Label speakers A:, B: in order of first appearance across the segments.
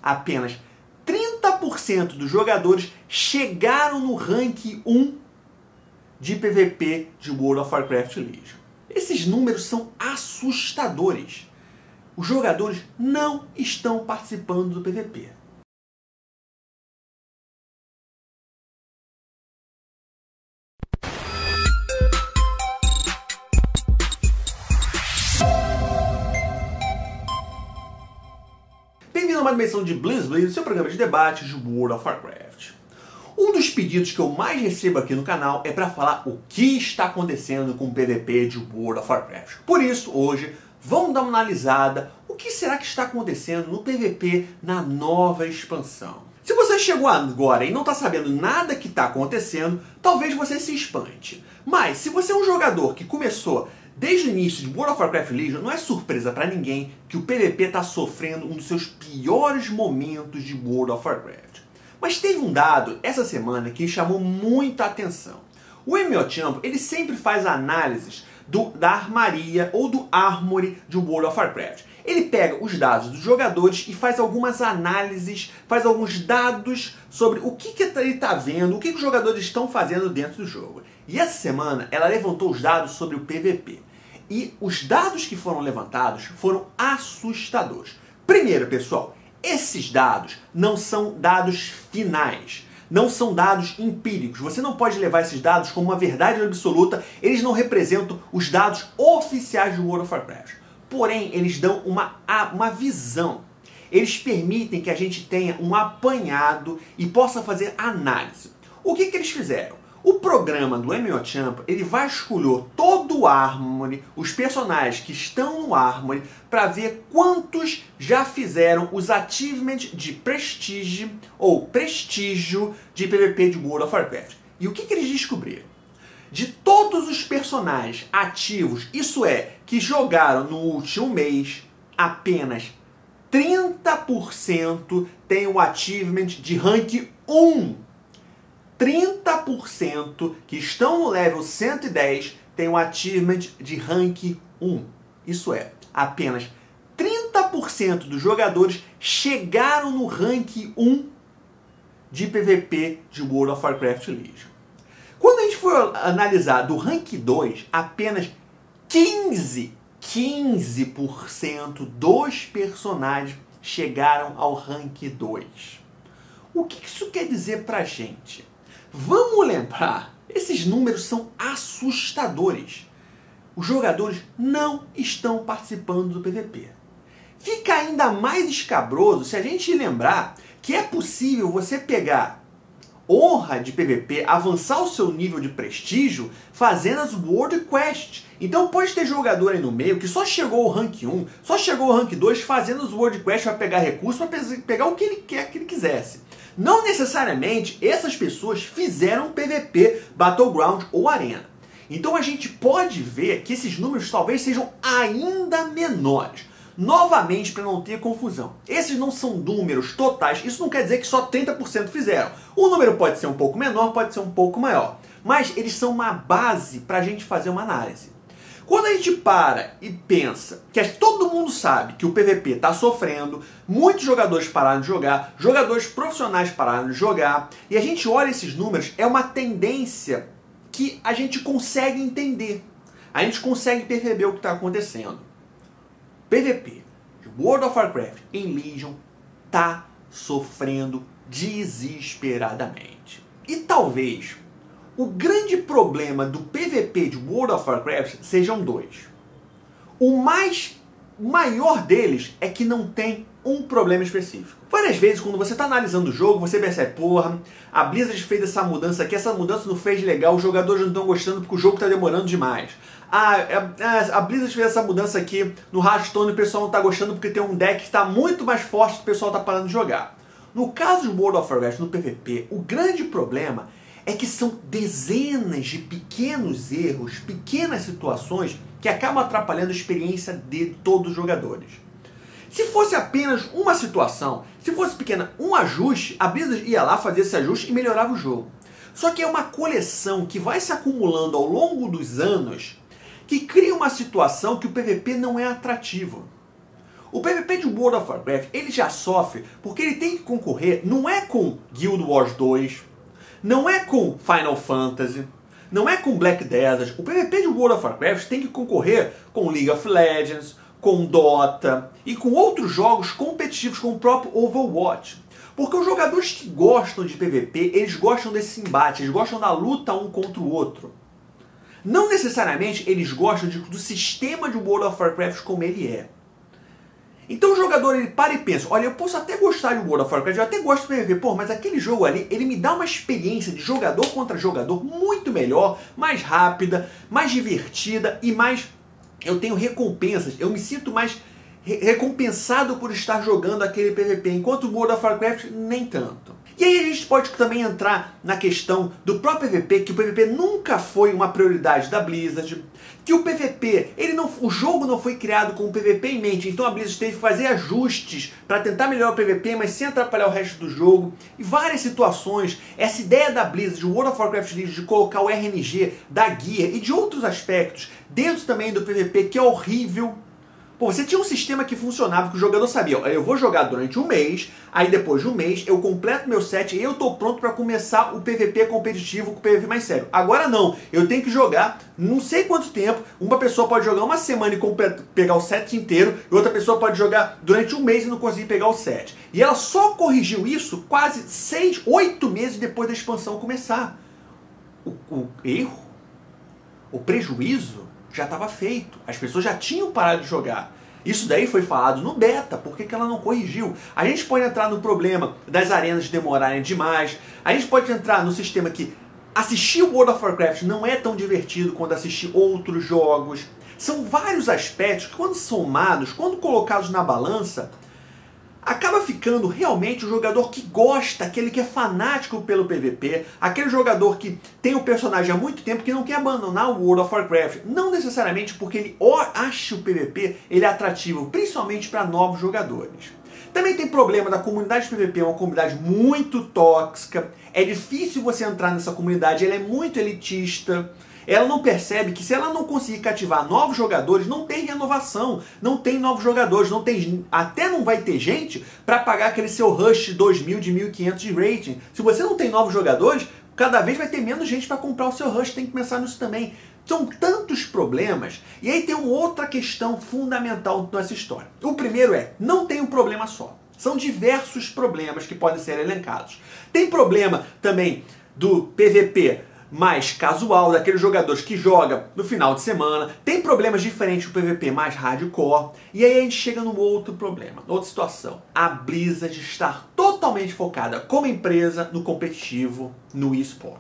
A: apenas 30% dos jogadores chegaram no rank 1 de PVP de World of Warcraft Legion. Esses números são assustadores. Os jogadores não estão participando do PVP. Bem-vindo a mais uma edição de BlizzBliz, seu programa de debates de World of Warcraft. Um dos pedidos que eu mais recebo aqui no canal é para falar o que está acontecendo com o PVP de World of Warcraft. Por isso, hoje, vamos dar uma analisada o que será que está acontecendo no PVP na nova expansão. Se você chegou agora e não está sabendo nada que está acontecendo, talvez você se espante. Mas se você é um jogador que começou desde o início de World of Warcraft Legion, não é surpresa para ninguém que o PVP está sofrendo um dos seus piores momentos de World of Warcraft. Mas teve um dado essa semana que chamou muita atenção. O MMOchamp, ele sempre faz análises da armaria ou do armory de World of Warcraft. Ele pega os dados dos jogadores e faz algumas análises, faz alguns dados sobre o que ele está vendo, o que os jogadores estão fazendo dentro do jogo. E essa semana ela levantou os dados sobre o PVP. E os dados que foram levantados foram assustadores. Primeiro, pessoal, esses dados não são dados finais. Não são dados empíricos. Você não pode levar esses dados como uma verdade absoluta. Eles não representam os dados oficiais do World of Warcraft. Porém, eles dão uma visão. Eles permitem que a gente tenha um apanhado e possa fazer análise. O que eles fizeram? O programa do MMOchamp, ele vasculhou todo o Armory, os personagens que estão no Armory, para ver quantos já fizeram os achievements de prestígio ou prestígio de PVP de World of Warcraft. E o que eles descobriram? De todos os personagens ativos, isso é, que jogaram no último mês, apenas 30% tem o achievement de rank 1. 30% que estão no level 110 tem o achievement de rank 1. Isso é, apenas 30% dos jogadores chegaram no rank 1 de PVP de World of Warcraft Legion. Quando a gente for analisar do rank 2, apenas 15% dos personagens chegaram ao rank 2. O que isso quer dizer pra gente? Vamos lembrar, esses números são assustadores. Os jogadores não estão participando do PVP. Fica ainda mais escabroso se a gente lembrar que é possível você pegar honra de PVP, avançar o seu nível de prestígio fazendo as World Quests. Então pode ter jogador aí no meio que só chegou ao rank 1, só chegou ao rank 2 fazendo as World Quests para pegar recursos, para pegar o que ele quer que ele quisesse. Não necessariamente essas pessoas fizeram PVP, Battleground ou Arena. Então a gente pode ver que esses números talvez sejam ainda menores. Novamente, para não ter confusão, esses não são números totais, isso não quer dizer que só 30% fizeram. O número pode ser um pouco menor, pode ser um pouco maior, mas eles são uma base para a gente fazer uma análise. Quando a gente para e pensa que todo mundo sabe que o PVP está sofrendo, muitos jogadores pararam de jogar, jogadores profissionais pararam de jogar, e a gente olha esses números, é uma tendência que a gente consegue entender, a gente consegue perceber o que está acontecendo. PVP de World of Warcraft em Legion está sofrendo desesperadamente. E talvez o grande problema do PVP de World of Warcraft sejam dois. O maior deles é que não tem um problema específico. Várias vezes, quando você está analisando o jogo, você percebe, porra, a Blizzard fez essa mudança aqui, essa mudança não fez legal, os jogadores não estão gostando porque o jogo está demorando demais. A Blizzard fez essa mudança aqui no Hearthstone e o pessoal não está gostando porque tem um deck que está muito mais forte e o pessoal está parando de jogar. No caso de World of Warcraft, no PVP, o grande problema é que são dezenas de pequenos erros, pequenas situações que acabam atrapalhando a experiência de todos os jogadores. Se fosse apenas uma situação, se fosse pequena, um ajuste, a Blizzard ia lá fazer esse ajuste e melhorava o jogo. Só que é uma coleção que vai se acumulando ao longo dos anos que cria uma situação que o PVP não é atrativo. O PVP de World of Warcraft, ele já sofre porque ele tem que concorrer, não é com Guild Wars 2, não é com Final Fantasy, não é com Black Desert. O PVP de World of Warcraft tem que concorrer com League of Legends, com Dota e com outros jogos competitivos como o próprio Overwatch. Porque os jogadores que gostam de PVP, eles gostam desse embate, eles gostam da luta um contra o outro. Não necessariamente eles gostam do sistema de World of Warcraft como ele é. Então o jogador ele para e pensa, olha, eu posso até gostar de World of Warcraft, eu até gosto de PVP, pô, mas aquele jogo ali, ele me dá uma experiência de jogador contra jogador muito melhor, mais rápida, mais divertida e mais... Eu tenho recompensas, eu me sinto mais recompensado por estar jogando aquele PVP, enquanto o World of Warcraft nem tanto. E aí a gente pode também entrar na questão do próprio PVP, que o PVP nunca foi uma prioridade da Blizzard, que o PVP, o jogo não foi criado com o PVP em mente, então a Blizzard teve que fazer ajustes para tentar melhorar o PVP, mas sem atrapalhar o resto do jogo, e várias situações. Essa ideia da Blizzard, de World of Warcraft Legion, de colocar o RNG da guia e de outros aspectos dentro também do PVP, que é horrível. Pô, você tinha um sistema que funcionava, que o jogador sabia, eu vou jogar durante um mês, aí depois de um mês eu completo meu set e eu tô pronto para começar o PVP competitivo com o PVP mais sério. Agora não, eu tenho que jogar não sei quanto tempo, uma pessoa pode jogar uma semana e pegar o set inteiro, e outra pessoa pode jogar durante um mês e não conseguir pegar o set. E ela só corrigiu isso quase 6, 8 meses depois da expansão começar. O erro, o prejuízo já estava feito. As pessoas já tinham parado de jogar. Isso daí foi falado no beta. Por que ela não corrigiu? A gente pode entrar no problema das arenas demorarem demais. A gente pode entrar no sistema que assistir o World of Warcraft não é tão divertido quanto assistir outros jogos. São vários aspectos que, quando somados, quando colocados na balança, acaba ficando realmente o jogador que gosta, aquele que é fanático pelo PVP, aquele jogador que tem o personagem há muito tempo, que não quer abandonar o World of Warcraft. Não necessariamente porque ele acha o PVP ele é atrativo, principalmente para novos jogadores. Também tem problema da comunidade de PVP, é uma comunidade muito tóxica, é difícil você entrar nessa comunidade, ela é muito elitista. Ela não percebe que se ela não conseguir cativar novos jogadores, não tem renovação, não tem novos jogadores, até não vai ter gente para pagar aquele seu rush de 2.000, de 1.500 de rating. Se você não tem novos jogadores, cada vez vai ter menos gente para comprar o seu rush, tem que pensar nisso também. São tantos problemas. E aí tem uma outra questão fundamental nessa história. O primeiro não tem um problema só. São diversos problemas que podem ser elencados. Tem problema também do PVP mais casual, daqueles jogadores que jogam no final de semana. Tem problemas diferentes do PVP mais hardcore. E aí a gente chega num outro problema, outra situação. A Blizzard está totalmente focada como empresa no competitivo, no eSport.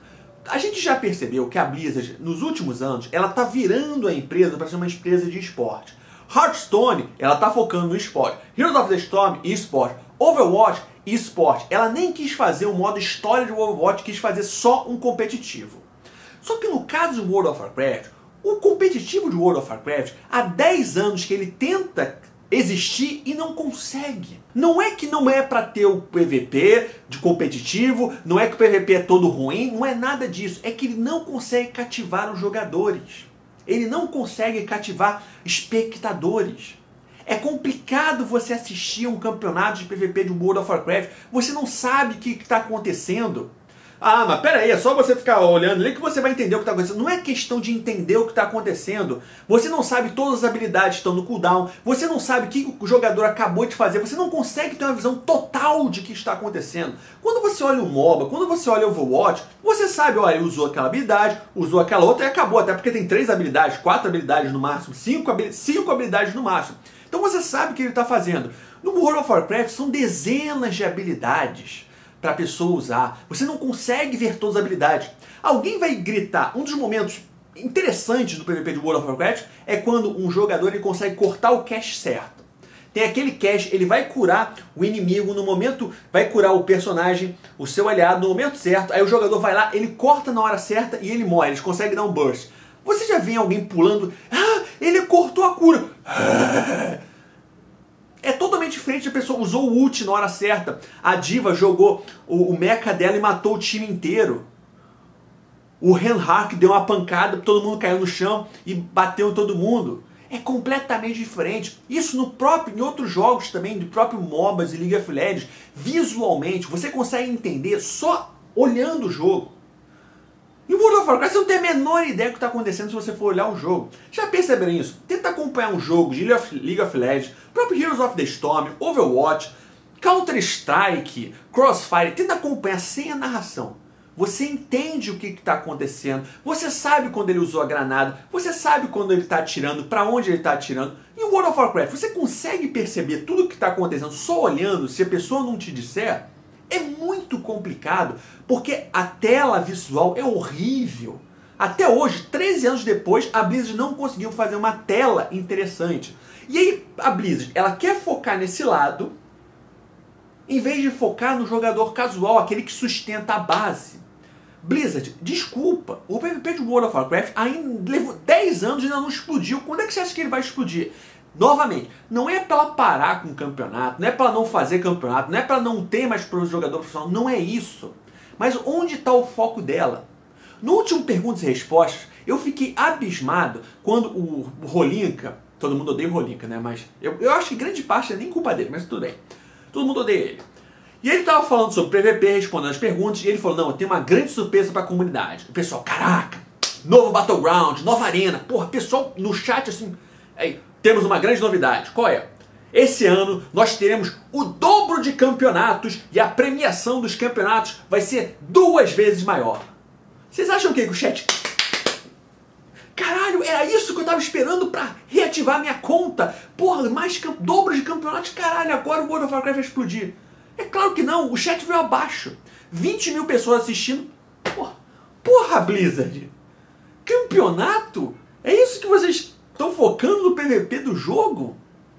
A: A gente já percebeu que a Blizzard, nos últimos anos, ela está virando a empresa para ser uma empresa de esporte. Hearthstone, ela está focando no esporte. Heroes of the Storm, esporte. Overwatch, esporte. Ela nem quis fazer um modo história de Overwatch, quis fazer só um competitivo. Só que no caso do World of Warcraft, o competitivo de World of Warcraft, há 10 anos que ele tenta existir e não consegue. Não é que não é para ter o PVP de competitivo, não é que o PVP é todo ruim, não é nada disso. É que ele não consegue cativar os jogadores. Ele não consegue cativar espectadores. É complicado você assistir um campeonato de PVP de World of Warcraft. Você não sabe o que está acontecendo. Ah, mas peraí, é só você ficar olhando ali que você vai entender o que está acontecendo. Não é questão de entender o que está acontecendo. Você não sabe todas as habilidades que estão no cooldown. Você não sabe o que o jogador acabou de fazer. Você não consegue ter uma visão total de o que está acontecendo. Quando você olha o MOBA, quando você olha o Overwatch, você sabe, olha, ele usou aquela habilidade, usou aquela outra e acabou. Até porque tem 3 habilidades, 4 habilidades no máximo, 5 habilidades no máximo. Então você sabe o que ele está fazendo. No World of Warcraft são dezenas de habilidades para a pessoa usar. Você não consegue ver todas as habilidades. Alguém vai gritar. Um dos momentos interessantes do PVP de World of Warcraft é quando um jogador ele consegue cortar o cache certo. Tem aquele cache, ele vai curar o inimigo no momento, vai curar o personagem, o seu aliado no momento certo, aí o jogador vai lá, ele corta na hora certa e ele morre, eles conseguem dar um burst. Você já vê alguém pulando, ele cortou a cura. É totalmente diferente, a pessoa usou o ult na hora certa. A diva jogou o mecha dela e matou o time inteiro. O Reinhardt deu uma pancada, todo mundo caiu no chão e bateu em todo mundo. é completamente diferente. Isso em outros jogos também, do próprio MOBAs e League of Legends, visualmente, você consegue entender só olhando o jogo. Em World of Warcraft você não tem a menor ideia do que está acontecendo se você for olhar o jogo. Já perceberam isso? Tenta acompanhar um jogo de League of Legends, próprio Heroes of the Storm, Overwatch, Counter-Strike, Crossfire, tenta acompanhar sem a narração. Você entende o que está acontecendo, você sabe quando ele usou a granada, você sabe quando ele está atirando, para onde ele está atirando. Em World of Warcraft você consegue perceber tudo o que está acontecendo só olhando, se a pessoa não te disser? É muito complicado, porque a tela visual é horrível. Até hoje, 13 anos depois, a Blizzard não conseguiu fazer uma tela interessante. E aí a Blizzard, ela quer focar nesse lado, em vez de focar no jogador casual, aquele que sustenta a base. Blizzard, desculpa, o PvP de World of Warcraft ainda levou 10 anos e ainda não explodiu. Quando é que você acha que ele vai explodir? Novamente, não é para ela parar com o campeonato, não é para ela não fazer campeonato, não é para ela não ter mais jogador profissional, não é isso. Mas onde está o foco dela? No último Perguntas e Respostas, eu fiquei abismado quando o Rolinka, todo mundo odeia o Rolinka, né? Mas eu acho que grande parte é nem culpa dele, mas tudo bem. Todo mundo odeia ele. E ele estava falando sobre PVP, respondendo as perguntas, e ele falou, não, eu tenho uma grande surpresa para a comunidade. O pessoal, caraca, novo Battleground, nova arena. Porra, pessoal no chat assim, aí, temos uma grande novidade. Qual é? Esse ano nós teremos o dobro de campeonatos e a premiação dos campeonatos vai ser 2 vezes maior. Vocês acham o quê? Que o chat... Caralho, era isso que eu tava esperando pra reativar minha conta. Porra, mais dobro de campeonatos. Caralho, agora o World of Warcraft vai explodir. É claro que não, o chat veio abaixo. 20 mil pessoas assistindo. Porra, Blizzard. Campeonato? É isso que vocês estão focando no PVP do jogo?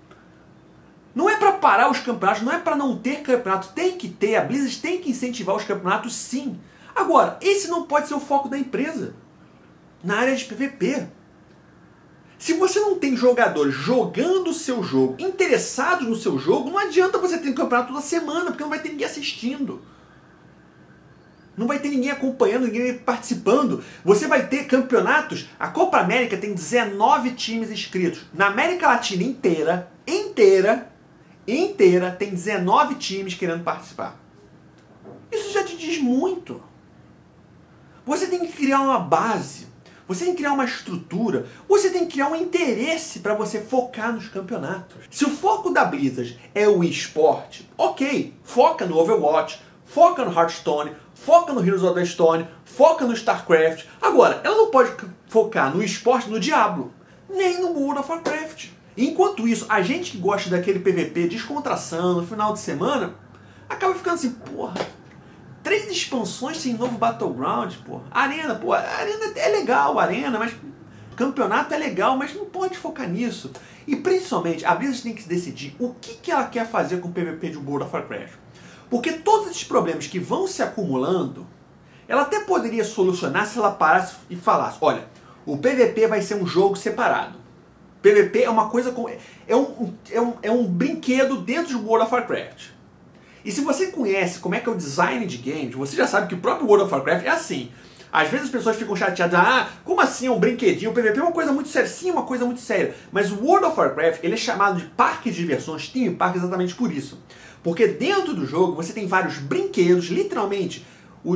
A: Não é pra parar os campeonatos, não é pra não ter campeonato. Tem que ter, a Blizzard tem que incentivar os campeonatos sim. Agora, esse não pode ser o foco da empresa. Na área de PVP. Se você não tem jogadores jogando o seu jogo, interessados no seu jogo, não adianta você ter um campeonato toda semana, porque não vai ter ninguém assistindo. Não vai ter ninguém acompanhando, ninguém participando. Você vai ter campeonatos... A Copa América tem 19 times inscritos. Na América Latina inteira, tem 19 times querendo participar. Isso já te diz muito. Você tem que criar uma base. Você tem que criar uma estrutura, você tem que criar um interesse para você focar nos campeonatos. Se o foco da Blizzard é o esporte, ok, foca no Overwatch, foca no Hearthstone, foca no Heroes of the Storm, foca no StarCraft. Agora, ela não pode focar no esporte, no Diablo, nem no World of Warcraft. Enquanto isso, a gente que gosta daquele PVP descontração no final de semana, acaba ficando assim, porra... 3 expansões sem novo Battleground, pô. Arena é legal, Arena, mas campeonato é legal, mas não pode focar nisso. E principalmente, a Blizzard tem que decidir o que ela quer fazer com o PVP de World of Warcraft. Porque todos esses problemas que vão se acumulando, ela até poderia solucionar se ela parasse e falasse, olha, o PVP vai ser um jogo separado. PVP é uma coisa com... É um brinquedo dentro de World of Warcraft. E se você conhece como é que é o design de games, você já sabe que o próprio World of Warcraft é assim. Às vezes as pessoas ficam chateadas, como assim é um brinquedinho? O PVP é uma coisa muito séria, sim, uma coisa muito séria. Mas o World of Warcraft, ele é chamado de parque de diversões, Theme Park, exatamente por isso. Porque dentro do jogo você tem vários brinquedos, literalmente,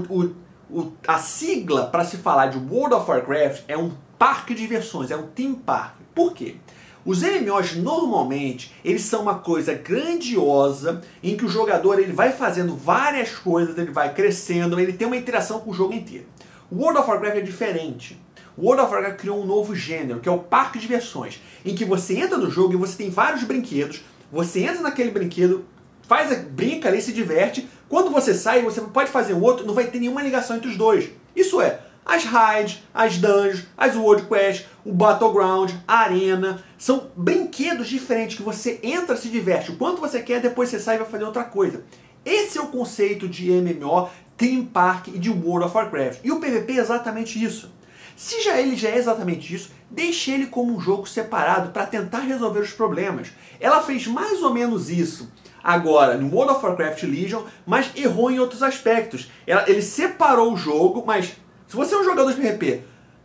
A: a sigla para se falar de World of Warcraft é um parque de diversões, é um Theme Park. Por quê? Os MMOs normalmente, eles são uma coisa grandiosa em que o jogador ele vai fazendo várias coisas, ele vai crescendo, ele tem uma interação com o jogo inteiro. O World of Warcraft é diferente. O World of Warcraft criou um novo gênero, que é o parque de diversões, em que você entra no jogo e você tem vários brinquedos, você entra naquele brinquedo, brinca ali, se diverte, quando você sai, você pode fazer um outro, não vai ter nenhuma ligação entre os dois. Isso é, as raids, as dungeons, as world quests, o battleground, a arena, são brinquedos diferentes que você entra, se diverte o quanto você quer, depois você sai e vai fazer outra coisa. Esse é o conceito de MMO, Theme Park e de World of Warcraft. E o PVP é exatamente isso. Se ele já é exatamente isso, deixe ele como um jogo separado para tentar resolver os problemas. Ela fez mais ou menos isso agora no World of Warcraft Legion, mas errou em outros aspectos. Ele separou o jogo, mas se você é um jogador de PVP,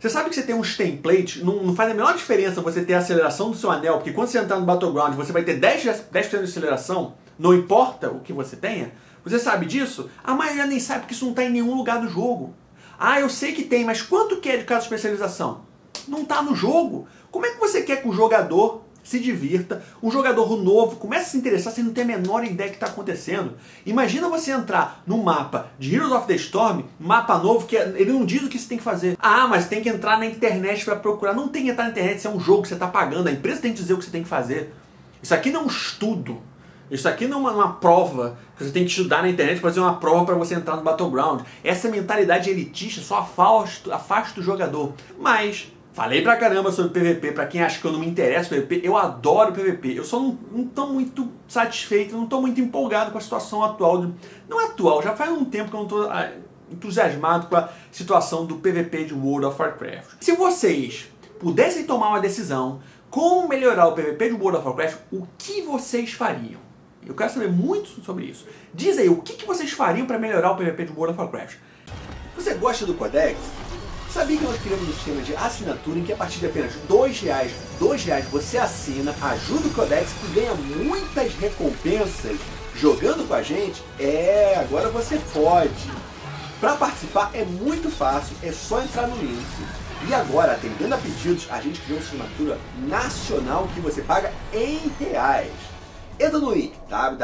A: Você sabe que você tem uns templates, não faz a menor diferença você ter a aceleração do seu anel, porque quando você entrar no Battleground você vai ter 10% de aceleração, não importa o que você tenha. Você sabe disso? A maioria nem sabe porque isso não está em nenhum lugar do jogo. Ah, eu sei que tem, mas quanto que é de cada especialização? Não está no jogo. Como é que você quer que o jogador se divirta, um jogador novo comece a se interessar sem não ter a menor ideia do que está acontecendo? Imagina você entrar num mapa de Heroes of the Storm, mapa novo, que ele não diz o que você tem que fazer. Ah, mas tem que entrar na internet para procurar. Não tem que entrar na internet, isso é um jogo que você está pagando, a empresa tem que dizer o que você tem que fazer. Isso aqui não é um estudo. Isso aqui não é uma prova, que você tem que estudar na internet para fazer uma prova para você entrar no Battleground. Essa mentalidade elitista só afasta o jogador. Mas falei pra caramba sobre PVP, pra quem acha que eu não me interesso por PVP, eu adoro PVP. Eu só não tô muito satisfeito, não tô muito empolgado com a situação atual. Não é atual, já faz um tempo que eu não tô entusiasmado com a situação do PVP de World of Warcraft. Se vocês pudessem tomar uma decisão como melhorar o PVP de World of Warcraft, o que vocês fariam? Eu quero saber muito sobre isso. Diz aí, o que vocês fariam para melhorar o PVP de World of Warcraft? Você gosta do Codex? Sabia que nós criamos um sistema de assinatura em que a partir de apenas R$2 você assina, ajuda o Codex e ganha muitas recompensas jogando com a gente? Agora você pode. Para participar é muito fácil, é só entrar no link. E agora, atendendo a pedidos, a gente criou uma assinatura nacional que você paga em reais. Entra no link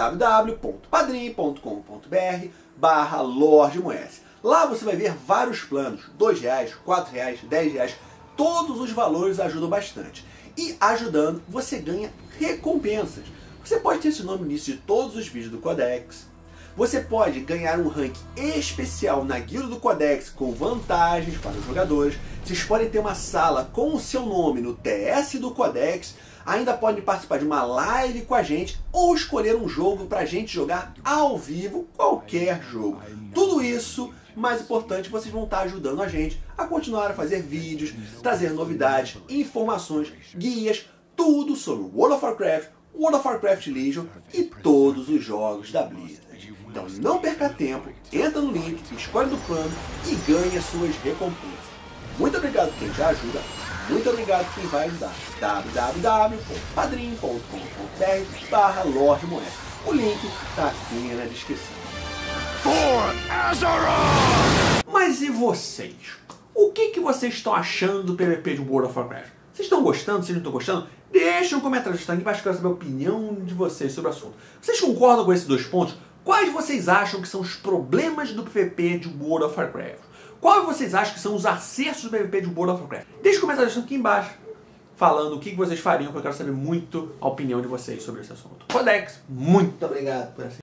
A: www.padrim.com.br/LordMoes. Lá você vai ver vários planos, R$2, R$4, R$10, todos os valores ajudam bastante. E ajudando, você ganha recompensas. Você pode ter esse nome no início de todos os vídeos do Codex. Você pode ganhar um rank especial na guilda do Codex com vantagens para os jogadores. Vocês podem ter uma sala com o seu nome no TS do Codex. Ainda podem participar de uma live com a gente ou escolher um jogo para a gente jogar ao vivo, qualquer jogo. Tudo isso, mais importante, vocês vão estar ajudando a gente a continuar a fazer vídeos, trazer novidades, informações, guias, tudo sobre World of Warcraft Legion e todos os jogos da Blizzard. Então não perca tempo, entra no link, escolhe do plano e ganhe as suas recompensas. Muito obrigado quem já ajuda, muito obrigado quem vai ajudar. www.padrim.com.br/LordMoes. O link está aqui na descrição. Mas e vocês? O que vocês estão achando do PVP de World of Warcraft? Vocês estão gostando? Vocês não estão gostando? Deixa um comentário aqui embaixo que eu quero saber a opinião de vocês sobre o assunto. Vocês concordam com esses dois pontos? Quais vocês acham que são os problemas do PVP de World of Warcraft? Quais vocês acham que são os acertos do PVP de World of Warcraft? Deixa um comentário aqui embaixo falando o que vocês fariam, que eu quero saber muito a opinião de vocês sobre esse assunto. Codex, muito obrigado por assistir.